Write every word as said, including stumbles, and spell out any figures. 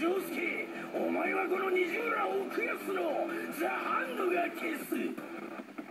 ジョウスケ、お前はこの虹村奥安のザ・ハンドが消す。